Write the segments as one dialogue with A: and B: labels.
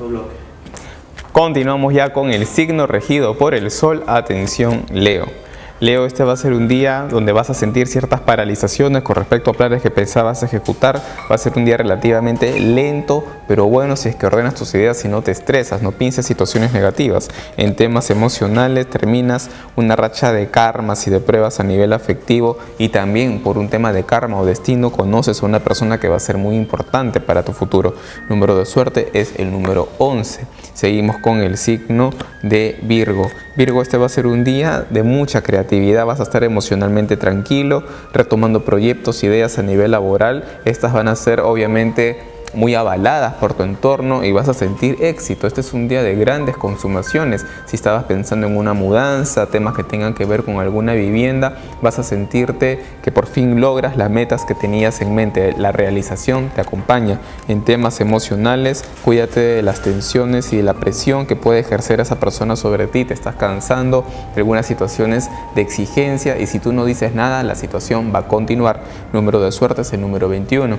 A: segundo bloque.
B: Continuamos ya con el signo regido por el Sol. Atención, Leo. Leo, este va a ser un día donde vas a sentir ciertas paralizaciones con respecto a planes que pensabas ejecutar. Va a ser un día relativamente lento, pero bueno si es que ordenas tus ideas y no te estresas, no pienses situaciones negativas. En temas emocionales terminas una racha de karmas y de pruebas a nivel afectivo, y también por un tema de karma o destino conoces a una persona que va a ser muy importante para tu futuro. Número de suerte es el número 11. Seguimos con el signo de Virgo. Virgo, este va a ser un día de mucha creatividad, vas a estar emocionalmente tranquilo, retomando proyectos, ideas a nivel laboral. Estas van a ser obviamente muy avaladas por tu entorno y vas a sentir éxito. Este es un día de grandes consumaciones. Si estabas pensando en una mudanza, temas que tengan que ver con alguna vivienda, vas a sentirte que por fin logras las metas que tenías en mente. La realización te acompaña. En temas emocionales, cuídate de las tensiones y de la presión que puede ejercer esa persona sobre ti. Te estás cansando de algunas situaciones de exigencia, y si tú no dices nada, la situación va a continuar. Número de suerte es el número 21.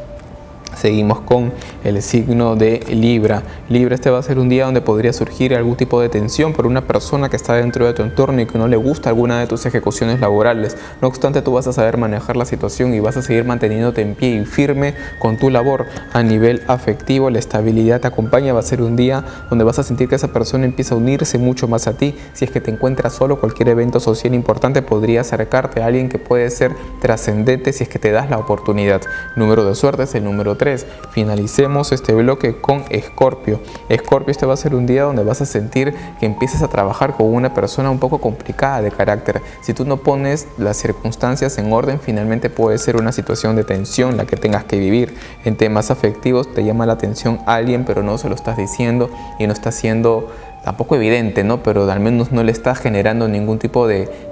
B: Seguimos con el signo de Libra. Libra, este va a ser un día donde podría surgir algún tipo de tensión por una persona que está dentro de tu entorno y que no le gusta alguna de tus ejecuciones laborales. No obstante, tú vas a saber manejar la situación y vas a seguir manteniéndote en pie y firme con tu labor. A nivel afectivo, la estabilidad te acompaña. Va a ser un día donde vas a sentir que esa persona empieza a unirse mucho más a ti. Si es que te encuentras solo, cualquier evento social importante podría acercarte a alguien que puede ser trascendente si es que te das la oportunidad. Número de suerte es el número 3. Finalicemos este bloque con Escorpio. Escorpio, este va a ser un día donde vas a sentir que empiezas a trabajar con una persona un poco complicada de carácter. Si tú no pones las circunstancias en orden, finalmente puede ser una situación de tensión la que tengas que vivir. En temas afectivos te llama la atención alguien, pero no se lo estás diciendo y no está siendo tampoco evidente, ¿no? Pero al menos no le estás generando ningún tipo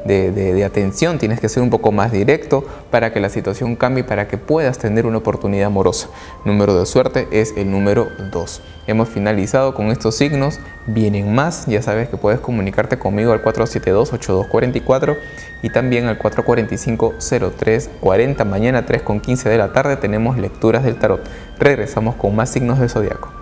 B: de atención. Tienes que ser un poco más directo para que la situación cambie, para que puedas tener una oportunidad amorosa. Número de suerte es el número 2. Hemos finalizado con estos signos. Vienen más, ya sabes que puedes comunicarte conmigo al 472-8244 y también al 445-0340. Mañana 3:15 de la tarde tenemos lecturas del tarot. Regresamos con más signos del zodiaco.